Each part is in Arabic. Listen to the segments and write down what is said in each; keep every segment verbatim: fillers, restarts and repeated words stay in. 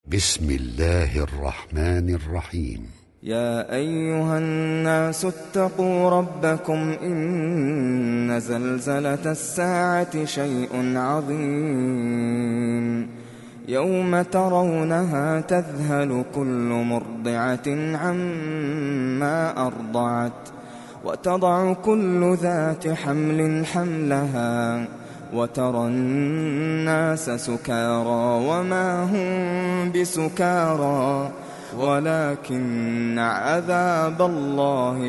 بسم الله الرحمن الرحيم. يا أيها الناس اتقوا ربكم إن زلزلة الساعة شيء عظيم يوم ترونها تذهل كل مرضعة عما أرضعت وتضع كل ذات حمل حملها وترى الناس سكارى وما هم بسكارى ولكن عذاب الله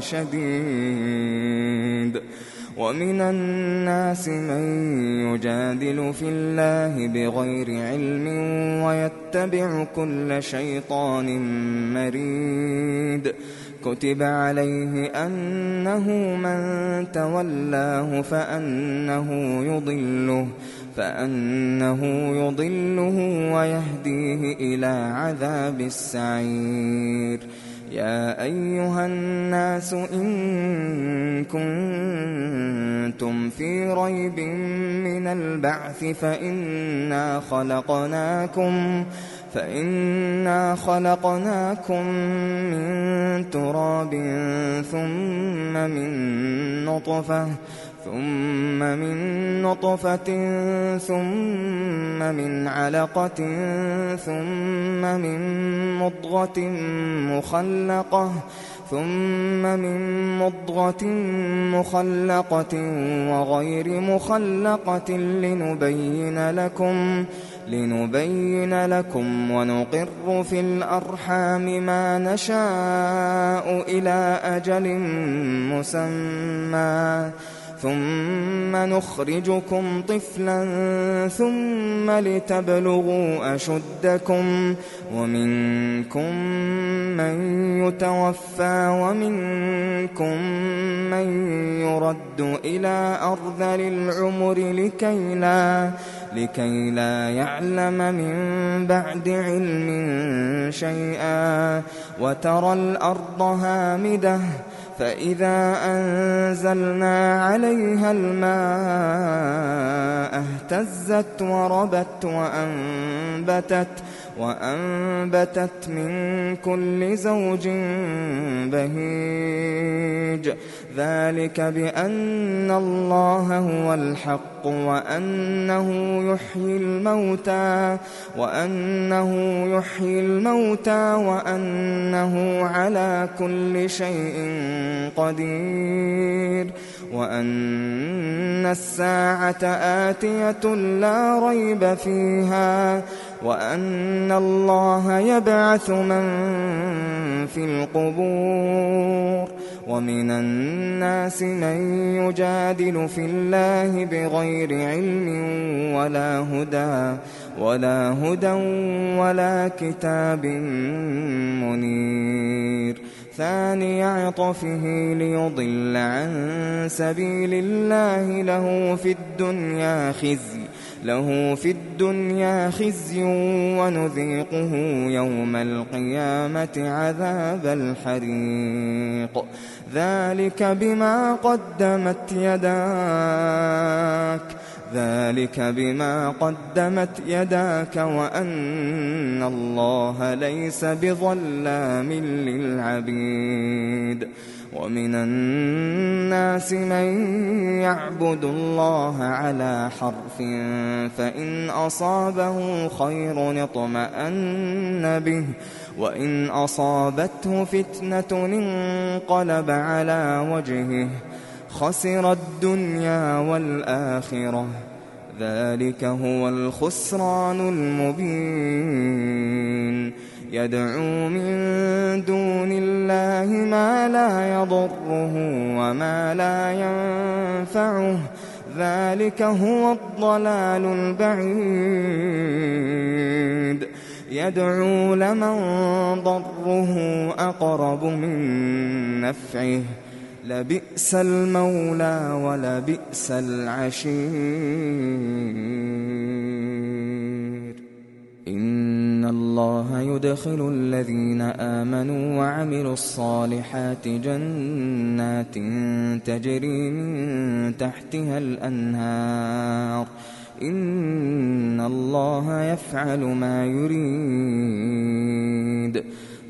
شديد. ومن الناس من يجادل في الله بغير علم ويتبع كل شيطان مريد. كتب عليه أنه من تولاه فأنه يضله فأنه يضله ويهديه إلى عذاب السعير. يا أيها الناس إن كنتم في ريب من البعث فإنا خلقناكم فإنا خلقناكم من تراب ثم من نطفة ثم من نطفة ثم من علقة ثم من مضغة مخلقة ثم من مضغة مخلقة وغير مخلقة لنبين لكم لنبين لكم ونقر في الأرحام ما نشاء إلى أجل مسمى ثم نخرجكم طفلا ثم لتبلغوا أشدكم ومنكم من يتوفى ومنكم من يرد إلى أرذل العمر لكي لا لكي لا يعلم من بعد علم شيئا. وترى الأرض هامدة فإذا أنزلنا عليها الماء اهتزت وربت وأنبتت وأنبتت من كل زوج بهيج. ذلك بأن الله هو الحق وأنه يحيي الموتى وأنه يحيي الموتى وأنه على كل شيء قدير وأن الساعة آتية لا ريب فيها وأن الله يبعث من في القبور. ومن الناس من يجادل في الله بغير علم ولا هدى ولا هدى ولا كتاب منير. ثاني عطفه ليضل عن سبيل الله له في الدنيا خزي له في الدنيا خزي ونذيقه يوم القيامة عذاب الحريق. ذلك بما قدمت يداك ذلك بما قدمت يداك وأن الله ليس بظلام للعبيد. ومن الناس من يعبد الله على حرف فإن أصابه خير اطمأن به وإن أصابته فتنة انقلب على وجهه خسر الدنيا والآخرة. ذلك هو الخسران المبين. يدعو من دون الله ما لا يضره وما لا ينفعه ذلك هو الضلال البعيد. يدعو لمن ضره أقرب من نفعه لبئس المولى ولبئس العشير. إن الله يدخل الذين آمنوا وعملوا الصالحات جنات تجري من تحتها الأنهار إن الله يفعل ما يريد.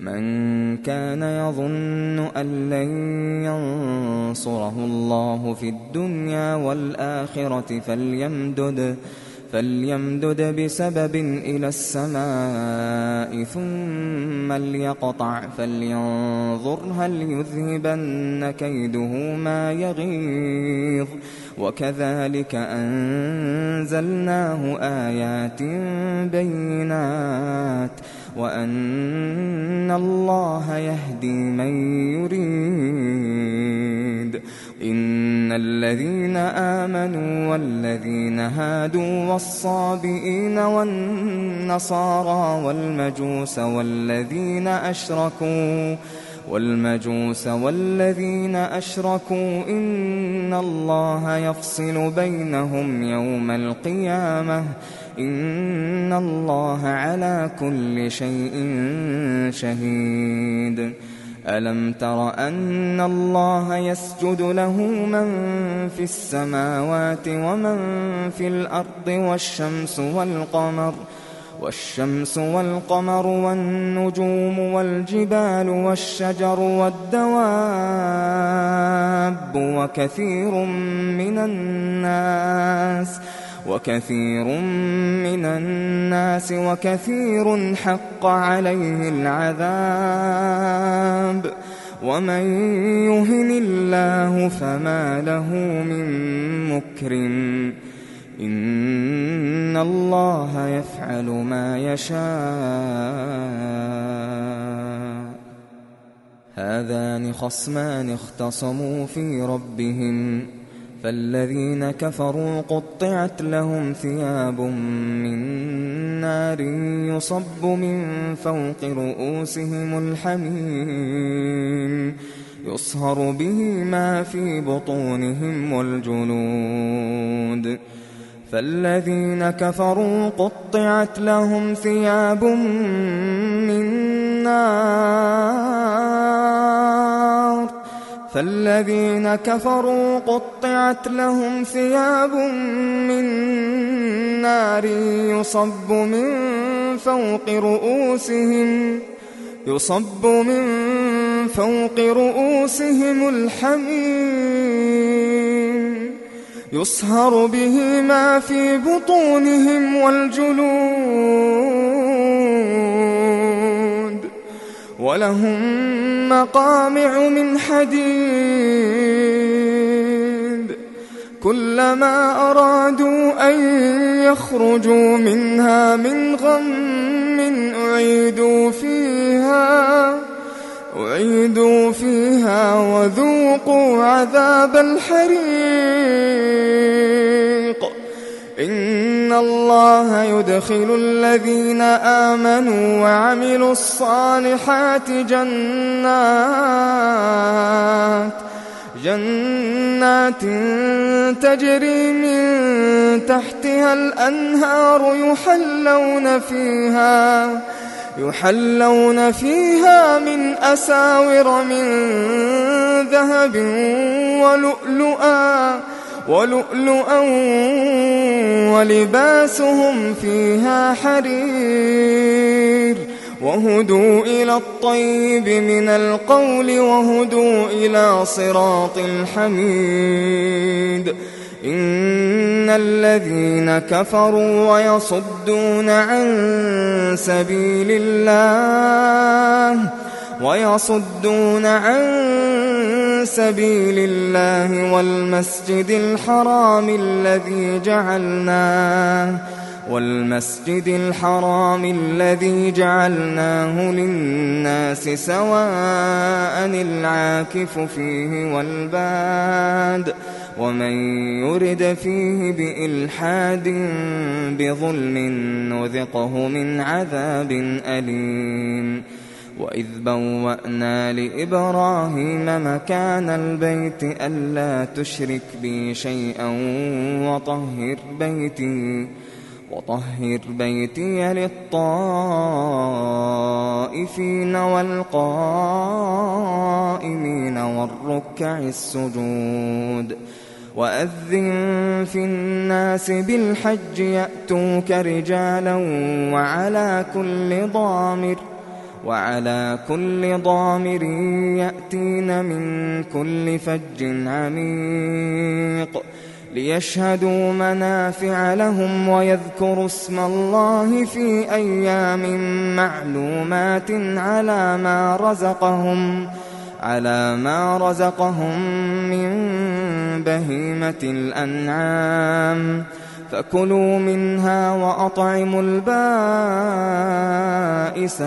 من كان يظن أن لن ينصره الله في الدنيا والآخرة فليمدد فليمدد بسبب إلى السماء ثم ليقطع فلينظر هل يذهبن كيده ما يغيظ وكذلك أنزلناه آيات بينات وأن الله يهدي من يريد إن الذين آمنوا والذين هادوا والصابئين والنصارى والمجوس والذين أشركوا والمجوس والذين أشركوا إن الله يفصل بينهم يوم القيامة إن الله على كل شيء شهيد ألم تر أن الله يسجد له من في السماوات ومن في الأرض والشمس والقمر والشمس والقمر والنجوم والجبال والشجر والدواب وكثير من الناس وكثير من الناس وكثير حق عليه العذاب ومن يهن الله فما له من مكرم إن الله يفعل ما يشاء هذان خصمان اختصموا في ربهم فالذين كفروا قطعت لهم ثياب من نار يصب من فوق رؤوسهم الحميم يصهر به ما في بطونهم والجلود فالذين كفروا قطعت لهم ثياب من نار فالذين كفروا قطعت لهم ثياب من نار يصب من فوق رؤوسهم يصب من فوق رؤوسهم الحميم يصهر به ما في بطونهم والجلود ولهم مقامع من حديد كلما أرادوا أن يخرجوا منها من غم أعيدوا فيها أعيدوا فيها وذوقوا عذاب الحريق إن الله يدخل الذين آمنوا وعملوا الصالحات جنات جنات تجري من تحتها الأنهار يحلون فيها يحلون فيها من أساور من ذهب ولؤلؤا ولؤلؤا ولباسهم فيها حرير وهدوا إلى الطيب من القول وهدوا إلى صراط الحميد إن الذين كفروا ويصدون عن سبيل الله ويصدون عن سبيل الله والمسجد الحرام الذي جعلناه والمسجد الحرام الذي جعلناه للناس سواء العاكف فيه والباد ومن يرد فيه بإلحاد بظلم نذقه من عذاب أليم وإذ بوأنا لإبراهيم مكان البيت ألا تشرك بي شيئا وطهر بيتي وطهر بيتي للطائفين والقائمين والركع السجود وأذن في الناس بالحج يأتوك رجالا وعلى كل ضامر وعلى كل ضامر يأتين من كل فج عميق ليشهدوا منافع لهم ويذكروا اسم الله في أيام معلومات على ما رزقهم على ما رزقهم من بهيمة الأنعام فكلوا منها وأطعموا البائس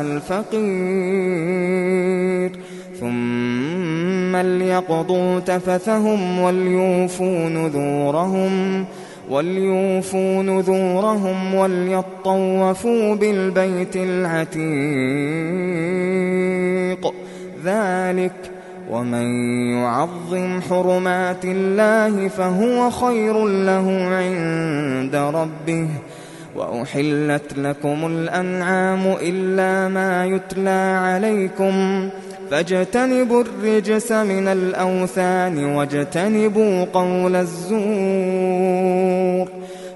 الفقير ثم ليقضوا تفثهم وليوفوا نذورهم وليوفوا نذورهم وليطوفوا بالبيت العتيق ذلك ومن يعظم حرمات الله فهو خير له عند ربه وأحلت لكم الأنعام إلا ما يتلى عليكم فاجتنبوا الرجس من الأوثان واجتنبوا قول الزور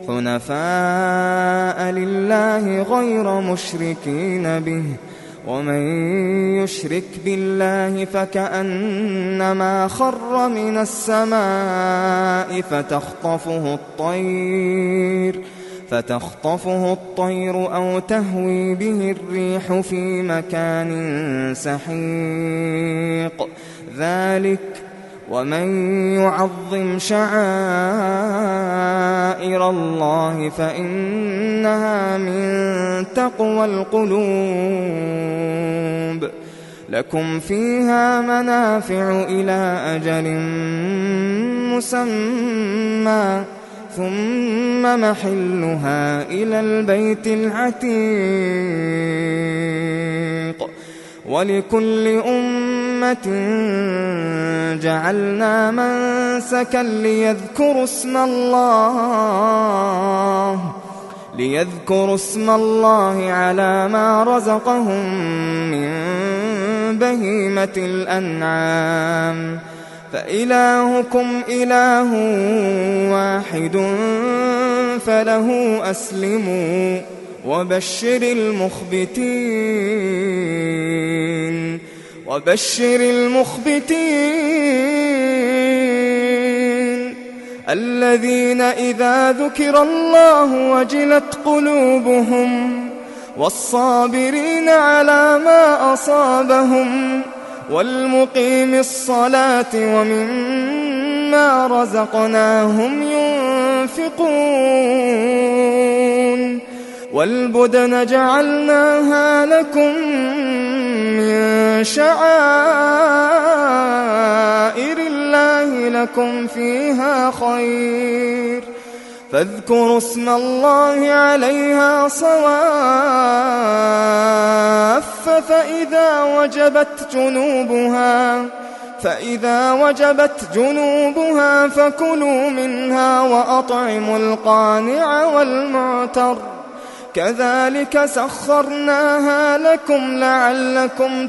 حنفاء لله غير مشركين به ومن يشرك بالله فكأنما خر من السماء فتخطفه الطير فتخطفه الطير أو تهوي به الريح في مكان سحيق ذلك ومن يعظم شعائر الله فإنها من تقوى القلوب لكم فيها منافع إلى أجل مسمى ثم محلها إلى البيت العتيق ولكل أمة جعلنا منسكا ليذكروا اسم الله ليذكروا اسم الله على ما رزقهم من بهيمة الأنعام فإلهكم إله واحد فله أسلموا وبشر المخبتين وبشر المخبتين الذين إذا ذكر الله وجلت قلوبهم والصابرين على ما أصابهم والمقيم الصلاة ومما رزقناهم ينفقون والبدن جعلناها لكم من شعائر الله لكم فيها خير فاذكروا اسم الله عليها صواف فإذا وجبت جنوبها فإذا وجبت جنوبها فكلوا منها وأطعموا القانع والمعتر كذلك سخرناها لكم لعلكم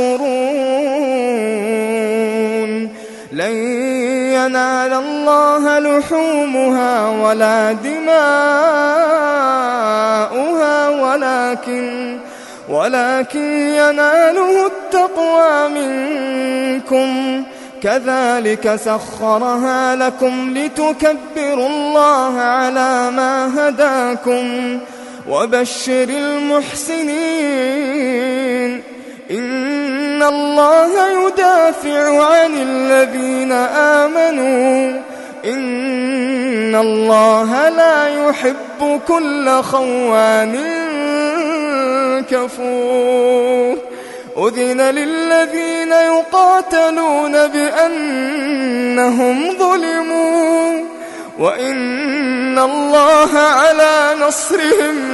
تشكرون لن ينال الله لحومها ولا دماؤها ولكن ولكن يناله التقوى منكم كذلك سخرها لكم لتكبروا الله على ما هداكم وبشر المحسنين إن الله يدافع عن الذين آمنوا إن الله لا يحب كل خوان كفور أذن للذين يقاتلون بأنهم ظلموا وإن الله على نصرهم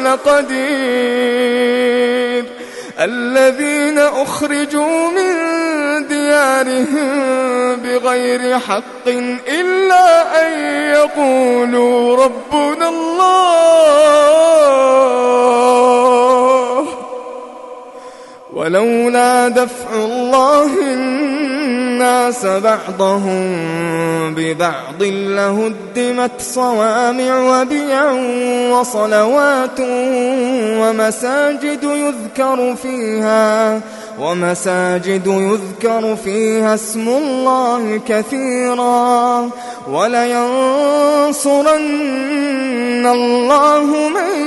لقدير الذين أخرجوا من ديارهم بغير حق إلا أن يقولوا ربنا الله ولولا دفع الله الناس بعضهم ببعض لهدمت صوامع وبيع وصلوات ومساجد يذكر فيها ومساجد يذكر فيها اسم الله كثيرا ولينصرن الله من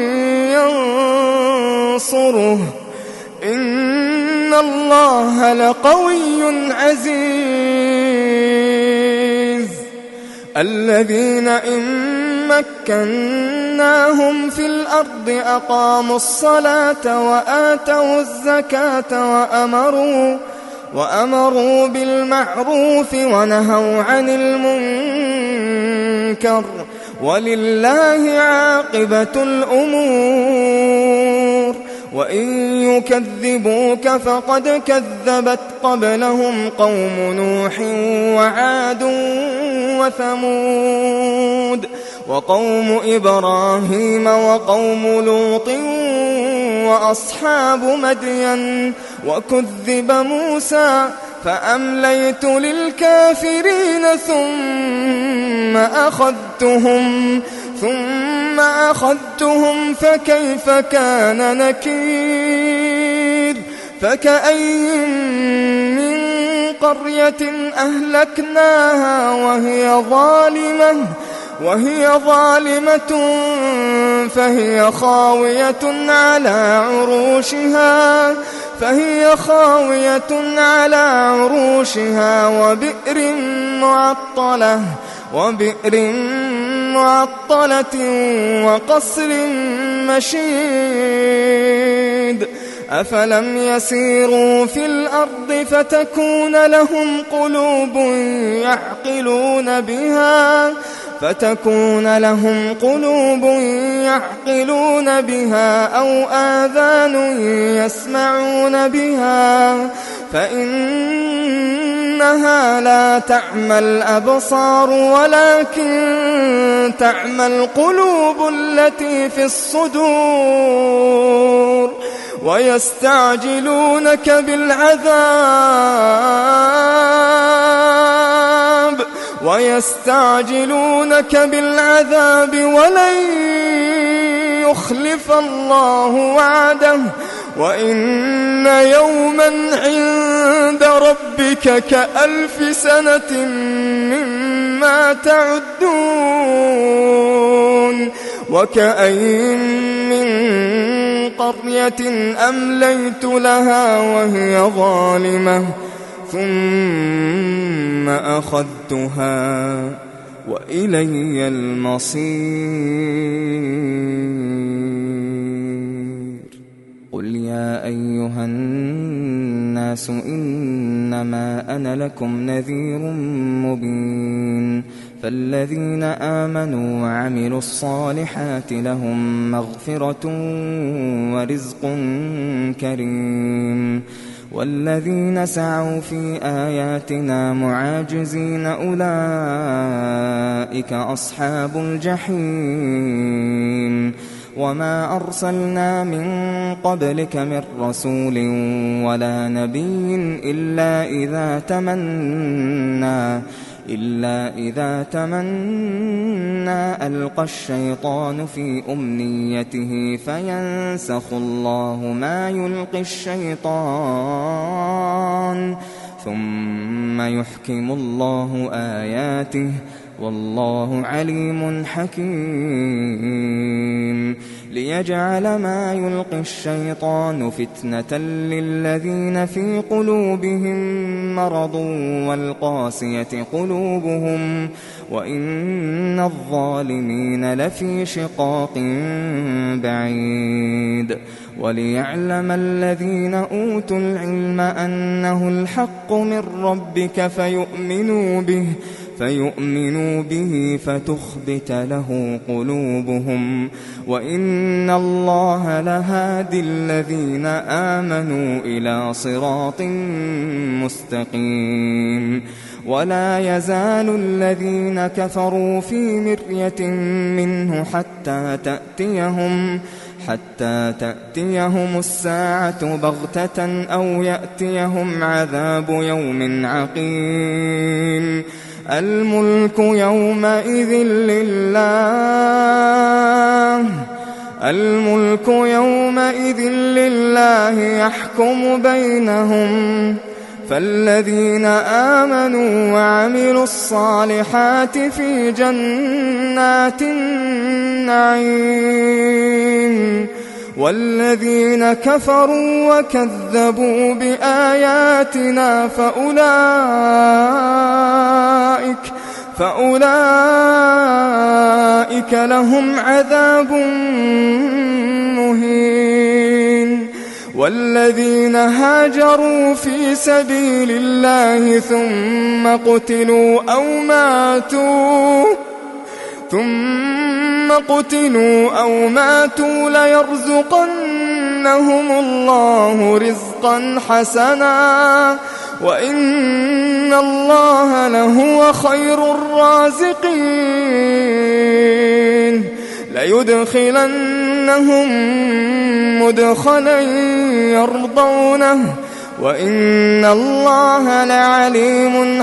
ينصره إن الله لقوي عزيز. الذين إن مكناهم في الأرض أقاموا الصلاة وآتوا الزكاة وأمروا وأمروا بالمعروف ونهوا عن المنكر ولله عاقبة الأمور. وإن يكذبوك فقد كذبت قبلهم قوم نوح وعاد وثمود وقوم إبراهيم وقوم لوط وأصحاب مدين وكذب موسى فأمليت للكافرين ثم أخذتهم ثم أخذتهم فكيف كان نكير. فكأي من قرية أهلكناها وهي ظالمة وهي ظالمة فهي خاوية على عروشها فهي خاوية على عروشها وبئر معطلة وبئر معطلة وقصر مشيد. أفلم يسيروا في الأرض فتكون لهم قلوب يعقلون بها فتكون لهم قلوب يعقلون بها أو آذان يسمعون بها فإنها لا تعمى الأبصار ولكن تعمى القلوب التي في الصدور. ويستعجلونك بالعذاب ويستعجلونك بالعذاب ولن يخلف الله وعده وإن يوما عند ربك كألف سنة مما تعدون. وكأين من قرية أمليت لها وهي ظالمة ثم أخذتها وإلي المصير. قل يا أيها الناس إنما أنا لكم نذير مبين. فالذين آمنوا وعملوا الصالحات لهم مغفرة ورزق كريم. والذين سعوا في آياتنا معاجزين أولئك أصحاب الجحيم. وما أرسلنا من قبلك من رسول ولا نبي إلا إذا تمنى إلا إذا تمنى ألقى الشيطان في أمنيته فينسخ الله ما يلقي الشيطان ثم يحكم الله آياته والله عليم حكيم. ليجعل ما يلقي الشيطان فتنة للذين في قلوبهم مرض والقاسية قلوبهم وإن الظالمين لفي شقاق بعيد. وليعلم الذين أوتوا العلم أنه الحق من ربك فيؤمنوا به فيؤمنوا به فتخبت له قلوبهم وإن الله لهادي الذين آمنوا إلى صراط مستقيم. ولا يزال الذين كفروا في مرية منه حتى تأتيهم حتى تأتيهم الساعة بغتة أو يأتيهم عذاب يوم عقيم. الملك يومئذ لله الملك يومئذ لله يحكم بينهم، فالذين آمنوا وعملوا الصالحات في جنات النعيم، والذين كفروا وكذبوا بآياتنا فأولئك فأولئك لهم عذاب مهين. والذين هاجروا في سبيل الله ثم قتلوا أو ماتوا ثم قتلوا أو ماتوا ليرزقنهم الله رزقا حسنا وإن الله لهو خير الرازقين. ليدخلنهم مدخلا يرضونه وإن الله لعليم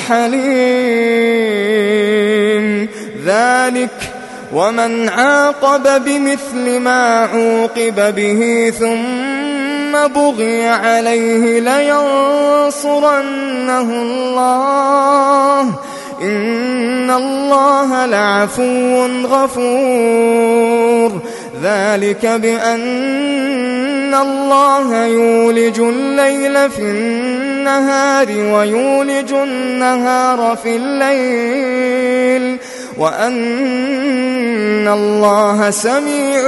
حليم. ذلك ومن عاقب بمثل ما عوقب به ثم بغي عليه لينصرنه الله إن الله لعفو غفور. ذلك بأن الله يولج الليل في النهار ويولج النهار في الليل وأن الله سميع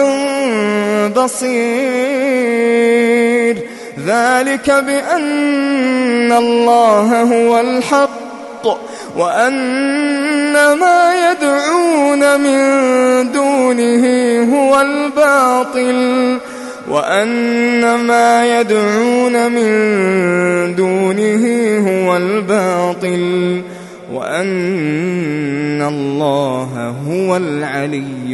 بصير. ذلك بأن الله هو الحق وأن ما يدعون من دونه هو الباطل وأن ما يدعون من دونه هو الباطل وأن الله هو العلي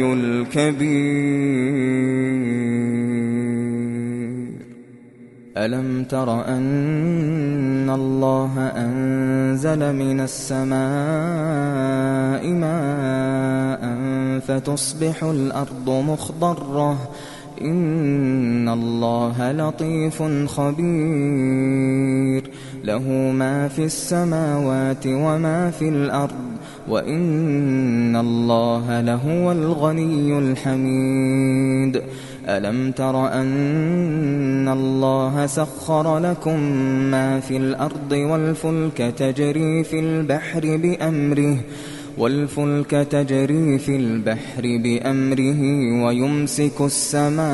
الكبير. ألم تر أن الله أنزل من السماء ماء فتصبح الأرض مخضرة إن الله لطيف خبير. له ما في السماوات وما في الأرض وإن الله لهو الغني الحميد. ألم تر أن الله سخر لكم ما في الأرض والفلك تجري في البحر بأمره والفلك تجري في البحر بأمره ويمسك السماء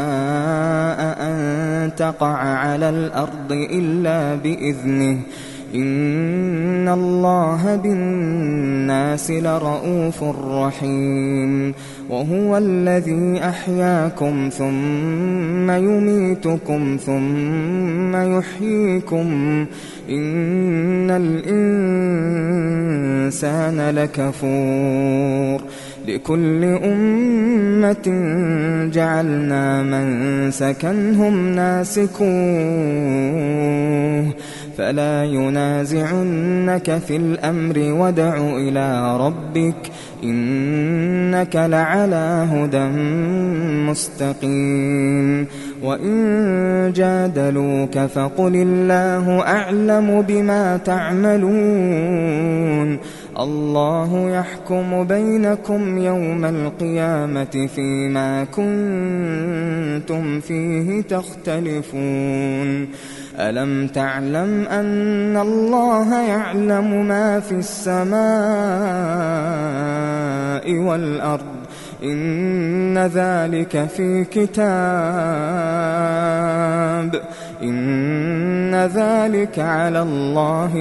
أن تقع على الأرض إلا بإذنه إن الله بالناس لرءوف رحيم. وهو الذي أحياكم ثم يميتكم ثم يحييكم إن الإنسان لكفور. لكل أمة جعلنا منسكا هم ناسكوه فلا ينازعنك في الأمر وادع إلى ربك إنك لعلى هدى مستقيم. وإن جادلوك فقل الله أعلم بما تعملون الله يحكم بينكم يوم القيامة فيما كنتم فيه تختلفون. ألم تعلم أن الله يعلم ما في السماء والأرض إن ذلك في كتاب إن ذلك على الله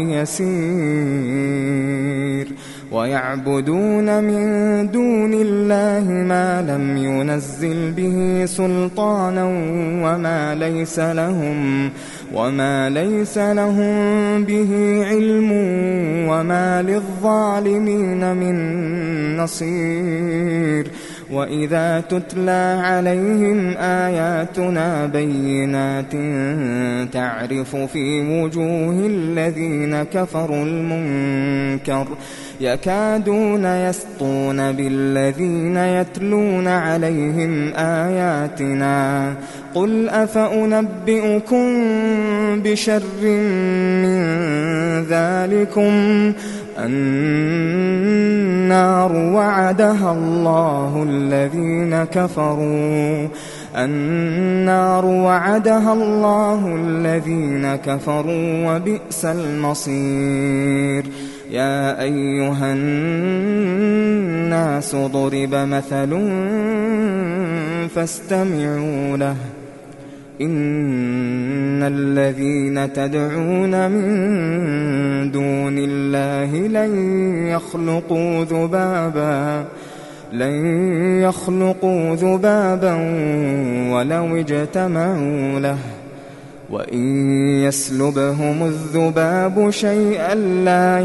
يسير. ويعبدون من دون الله ما لم ينزل به سلطانا وما ليس لهم وما ليس لهم به علم وما للظالمين من نصير. وإذا تتلى عليهم آياتنا بينات تعرف في وجوه الذين كفروا المنكر يكادون يسطون بالذين يتلون عليهم آياتنا قل أفأنبئكم بشر من ذلكم النار وعدها الله الذين كفروا النار وعدها الله الذين كفروا وبئس المصير يا أيها الناس ضرب مثل فاستمعوا له إن الذين تدعون من دون الله لن يخلقوا ذبابا لن يخلقوا ذبابا ولو اجتمعوا له وإن يسلبهم الذباب شيئا لا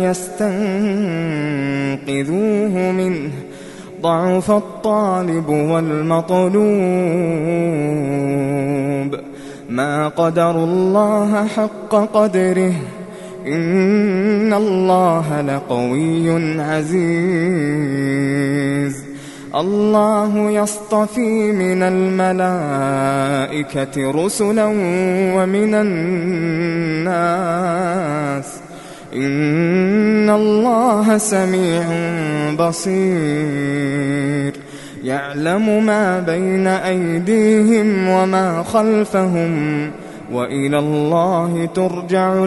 يستنقذوه منه ضعف الطالب والمطلوب ما قدروا الله حق قدره إن الله لقوي عزيز الله يصطفي من الملائكة رسلا ومن الناس إن الله سميع بصير يعلم ما بين أيديهم وما خلفهم وإلى الله ترجع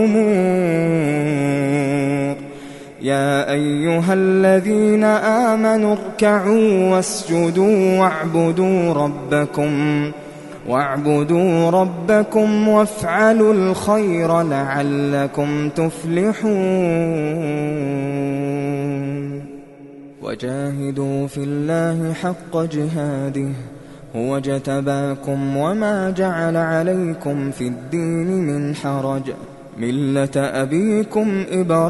الأمور يا أيها الذين آمنوا اركعوا واسجدوا واعبدوا ربكم واعبدوا ربكم وافعلوا الخير لعلكم تفلحون وجاهدوا في الله حق جهاده هو اجتباكم وما جعل عليكم في الدين من حرج ملة أبيكم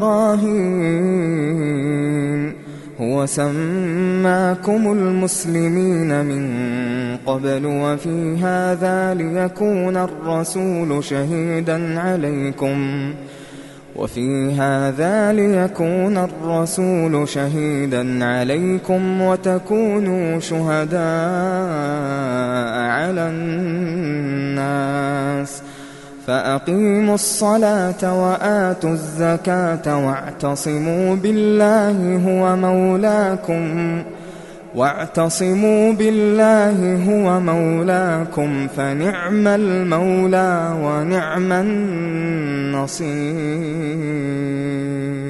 إبراهيم هو سماكم المسلمين من قبل وفي هذا ليكون الرسول شهيدا عليكم وفي هذا ليكون الرسول شهيدا عليكم وتكونوا شهداء على الناس فأقيموا الصلاة وآتوا الزكاة واعتصموا بالله هو مولاكم واعتصموا بالله هو مولاكم فنعم المولى ونعم النصير.